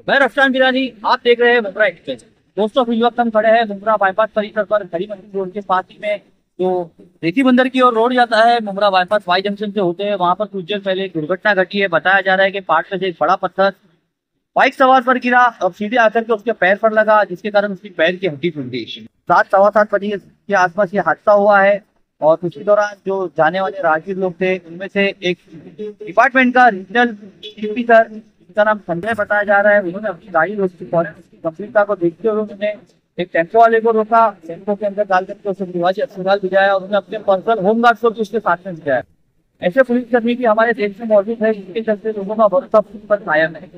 मैं रफ्तान बिरानी, आप देख रहे हैं मुंब्रा एक्सप्रेस। दोस्तों, इस वक्त हम खड़े हैं मुंब्रा बाईपास परिसर पर, खड़ी मंडी रोड के पास ही में जो रेती बंदर की ओर रोड जाता है मुंब्रा बाईपास वाई जंक्शन से होते हैं, वहां पर कुछ देर पहले एक दुर्घटना घटी है। बताया जा रहा है कि पार्ट में से एक बड़ा पत्थर बाइक सवार पर गिरा और सीधे आकर के उसके पैर पर लगा, जिसके कारण उसकी पैर की हड्डी टूट गई। 7-7:15 बजे के आसपास ये हादसा हुआ है और उसी दौरान जो जाने वाले राहगीर लोग थे उनमें से एक डिपार्टमेंट का रीजनल डीपी सर, जिनका नाम संजय बताया जा रहा है, उन्होंने अपनी गाड़ी रोकी। उसकी गंभीरता को देखते हुए उन्होंने एक टेम्पो वाले को रोका, टेम्पो के अंदर डाल करके उसे निवासी अस्पताल भिजाया और उन्होंने अपने पर्सनल होमगार्ड को भी उसके साथ में भिजाया। ऐसे पुलिसकर्मी भी हमारे देश में मौजूद है, जिसके चलते लोगों का भरोसा पुलिस पर कायम है।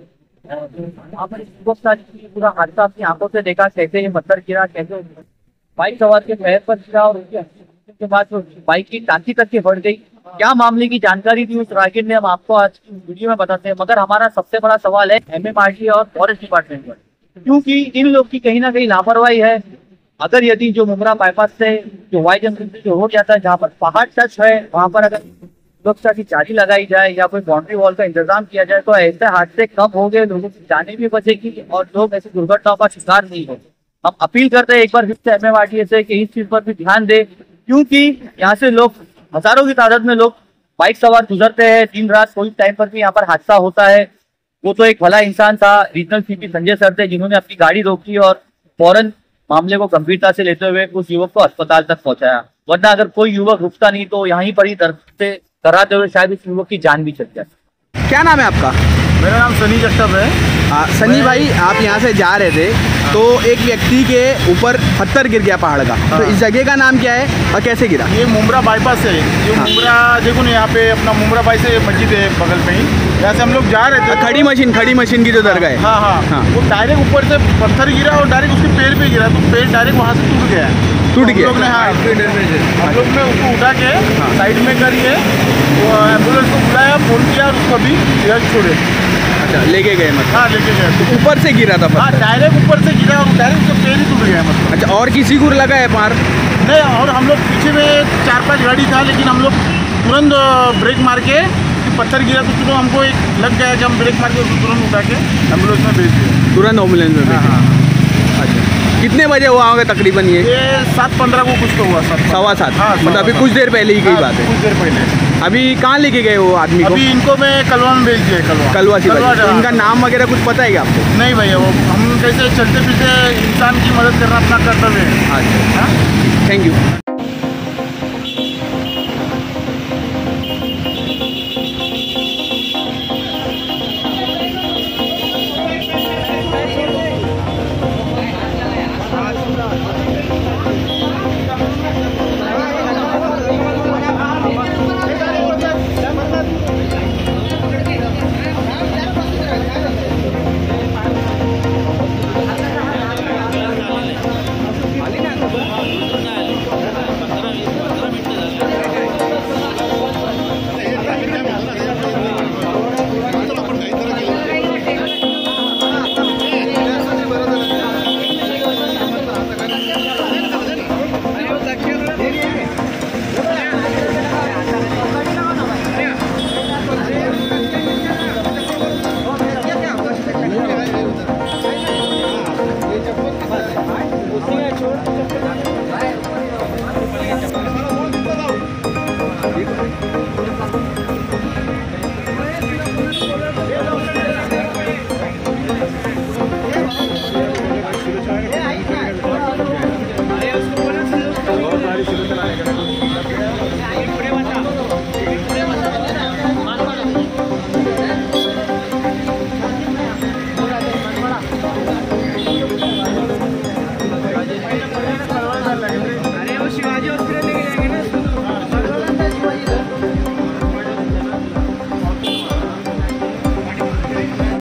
वहाँ पर पूरा हादसा अपनी आंखों से देखा, कैसे ये पत्थर गिरा, कैसे बाइक सवार के पैर पर गिरा और उसके बाद बाइक की टांकी तक के बढ़ गई। क्या मामले की जानकारी थी उस राहगीर ने, हम आपको आज की वीडियो में बताते हैं। मगर हमारा सबसे बड़ा सवाल है MMRDA और फॉरेस्ट डिपार्टमेंट पर, क्योंकि इन लोग की कहीं ना कहीं लापरवाही है। अगर यदि जो मुंब्रा बाईपास से जो वाई जंक्शन से जो रोड जाता है, जहाँ पर पहाड़ टच है, वहाँ पर अगर सुरक्षा की जाली लगाई जाए या कोई बाउंड्री वॉल का इंतजाम किया जाए तो ऐसे हादसे कम हो गए, लोगों की जानें भी बचेगी और लोग ऐसी दुर्घटनाओं का शिकार नहीं हो। हम अपील करते हैं एक बार फिर से MMRDA से कि इस चीज पर भी ध्यान दे, क्योंकि यहाँ से लोग हजारों की तादाद में लोग बाइक सवार गुजरते हैं दिन रात, कोई टाइम पर भी यहाँ पर हादसा होता है। वो तो एक भला इंसान था, रीजनल CP संजय सर थे, जिन्होंने अपनी गाड़ी रोकी और फौरन मामले को गंभीरता से लेते हुए उस युवक को अस्पताल तक पहुंचाया। वरना अगर कोई युवक रुकता नहीं तो यहीं पर ही दर्द से कराते हुए शायद इस युवक की जान भी चल जाए। क्या नाम है आपका? मेरा नाम सनी जगताप है। सनी भाई, आप यहाँ से जा रहे थे तो एक व्यक्ति के ऊपर पत्थर गिर गया पहाड़ का। तो इस जगह का नाम क्या है और कैसे गिरा? ये मुंब्रा बाईपास है। ये मुंब्रा देखो ना, यहाँ पे अपना मुंब्रा बाई से मस्जिद है बगल में ही, यहाँ से हम लोग जा रहे थे। खड़ी मशीन की जो दरगाह है। हाँ, वो डायरेक्ट ऊपर से पत्थर गिरा और डायरेक्ट उसके पैर पे गिरा, तो पैर डायरेक्ट वहाँ से टूट गया। टूट गया। हम लोग ने उसको उठा के साइड में करके एम्बुलेंस को बुलाया, फोन किया और उसको भी छोड़े। अच्छा, लेके गए मतलब? हाँ, लेके गए। तो ऊपर से गिरा था? हाँ, डायरेक्ट ऊपर से गिरा और डायरेक्ट उसका पैर ही टूट गया मतलब। अच्छा, और किसी को लगा है मार? नहीं, और हम लोग पीछे में 4-5 गाड़ी था, लेकिन हम लोग तुरंत ब्रेक मार के, पत्थर गिरा तो तुरंत हमको एक लग गया कि हम ब्रेक मार के उसको तुरंत उठा के एम्बुलेंस में भेज दिए। तुरंत एम्बुलेंस में? हाँ। अच्छा, कितने बजे हुआ होगा तकरीबन? ये 7:15 को कुछ तो हुआ। 7:15? हाँ, मतलब अभी कुछ देर पहले ही की बात है। कुछ देर पहले। अभी कहाँ लेके गए वो आदमी को? अभी इनको मैं कलवा में भेज दिया। कलवा। इनका नाम वगैरह कुछ पता है क्या आपको? नहीं भैया, वो हम कैसे चलते फिरते इंसान की मदद करना अपना कर्तव्य है। अच्छा, थैंक यू।